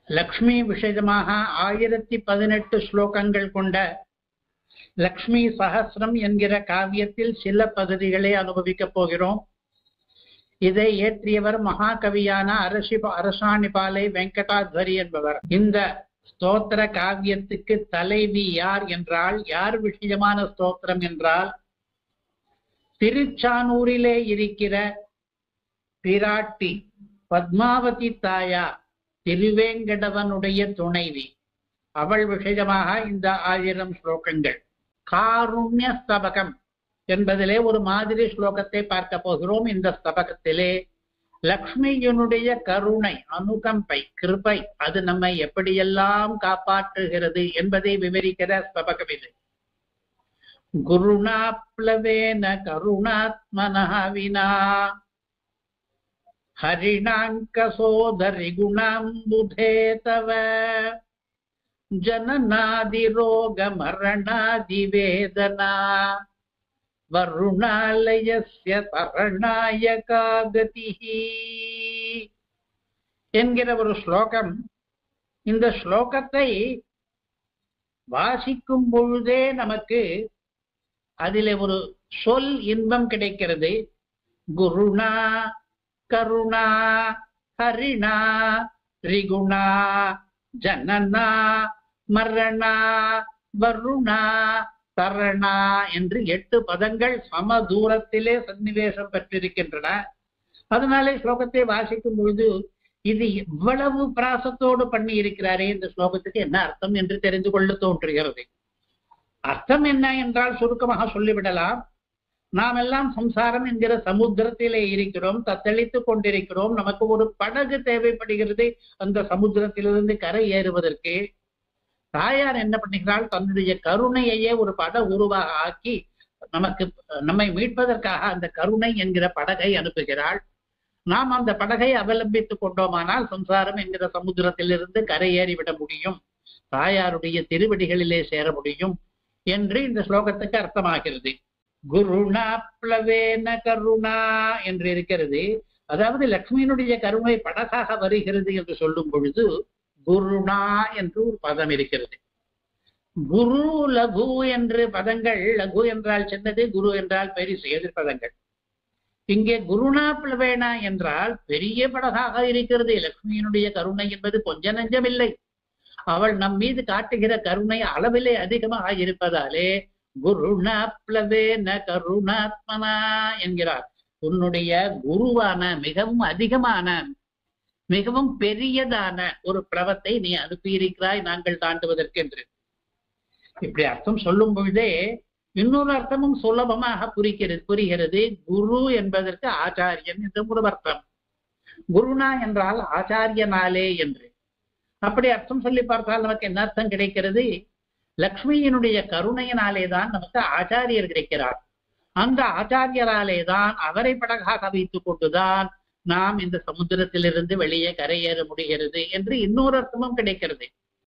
லக்ஷ்மி விஷயமாக 1018 ஸ்லோகங்கள் கொண்ட லக்ஷ்மி சஹஸ்ரம் என்கிற காவியத்தில் சில பகுதிகளை அனுபவிக்கப் போகிறோம். இதை இயற்றியவர் மகாகவியான அரசாணிபாலை வெங்கடாத்வரி என்பவர். இந்த ஸ்தோத்திர காவியத்துக்கு தலைவி யார் என்றால், யார் விஷயமான ஸ்தோத்திரம் என்றால், திருச்சானூரிலே இருக்கிற பிராட்டி பத்மாவதி தாயா திருவேங்கடவனுடைய துணைவி, அவள் விஷயமாக இந்த 1000 ஸ்லோகங்கள். காருண்ய ஸ்தபகம் என்பதிலே ஒரு மாதிரி ஸ்லோகத்தை பார்க்க போகிறோம். இந்த ஸ்தபகத்திலே லக்ஷ்மியினுடைய கருணை, அனுகம்பை, கிருபை, அது நம்மை எப்படியெல்லாம் காப்பாற்றுகிறது என்பதை விவரிக்கிற ஸ்தபகம் இது. குருணாப்ளவேன கருணாத்மனஹ வினா ஹரிணாங்க சோதரி குணாம்புதே தவ ஜனநாதி ரோக மரணாதி வேதனா வருணாலயஸ்ய தரணாயகா கதிஹி என்கிற ஒரு ஸ்லோகம். இந்த ஸ்லோகத்தை வாசிக்கும் பொழுதே நமக்கு அதிலே ஒரு சொல் இன்பம் கிடைக்கிறது. குருணா கருணா ஹரிணா திரிகுணா ஜனனா மரணா வருணா தரணா என்று 8 பதங்கள் சம தூரத்திலே சன்னிவேசம் பெற்றிருக்கின்றன. அதனாலே ஸ்லோகத்தை வாசிக்கும் பொழுது இது இவ்வளவு பிராசத்தோடு பண்ணி இருக்கிறாரே, இந்த ஸ்லோகத்துக்கு என்ன அர்த்தம் என்று தெரிந்து கொள்ள தோன்றுகிறது. அர்த்தம் என்ன என்றால் சுருக்கமாக சொல்லிவிடலாம். நாம் எல்லாம் சம்சாரம் என்கிற சமுத்திரத்திலே இருக்கிறோம், தத்தளித்துக் கொண்டிருக்கிறோம். நமக்கு ஒரு படகு தேவைப்படுகிறது அந்த சமுத்திரத்திலிருந்து கரை ஏறுவதற்கு. தாயார் என்ன பண்ணுகிறாள், தன்னுடைய கருணையையே ஒரு உருவாக ஆக்கி நம்மை மீட்பதற்காக அந்த கருணை என்கிற படகை அனுப்புகிறாள். நாம் அந்த படகை அவலம்பித்துக் கொண்டோமானால் சம்சாரம் என்கிற சமுத்திரத்திலிருந்து கரை ஏறிவிட முடியும், தாயாருடைய திருவடிகளிலே சேர முடியும் என்று இந்த ஸ்லோகத்துக்கு அர்த்தமாகிறது. குருணா பிளவேன கருணா என்று இருக்கிறது. அதாவது லக்ஷ்மியினுடைய கருணை படகாக வருகிறது என்று சொல்லும் பொழுது குருணா என்று ஒரு பதம் இருக்கிறது. குரு லகு என்று பதங்கள், லகு என்றால் சின்னது, குரு என்றால் பெரிசு, எதிர்பதங்கள். இங்கே குருணா பிளவேனா என்றால் பெரிய படகாக இருக்கிறது. லக்ஷ்மியினுடைய கருணை என்பது கொஞ்ச நஞ்சமில்லை. அவள் நம் மீது காட்டுகிற கருணை அளவிலே அதிகமாக இருப்பதாலே குருணா பிளவேன கருணாத்மனா என்கிறார். உன்னுடைய குருவான மிகவும் அதிகமான மிகவும் பெரியதான ஒரு பிரவத்தை நீ அனுப்பியிருக்கிறாய் நாங்கள் தாண்டுவதற்கென்று. இப்படி அர்த்தம் சொல்லும் பொழுதே இன்னொரு அர்த்தமும் சுலபமாக புரிகிறது. குரு என்பதற்கு ஆச்சாரியன் என்று ஒரு அர்த்தம். குருனா என்றால் ஆச்சாரியனாலே என்று. அப்படி அர்த்தம் சொல்லி பார்த்தால் நமக்கு என்ன அர்த்தம் கிடைக்கிறது? லக்ஷ்மியினுடைய கருணையினாலே தான் நமக்கு ஆச்சாரியர் கிடைக்கிறார். அந்த ஆச்சாரியராலே தான், அவரை படகாக வைத்துக் கொண்டுதான் நாம் இந்த சமுத்திரத்திலிருந்து வெளியே கரையேற முடிகிறது என்று இன்னொரு அர்த்தமும் கிடைக்கிறது.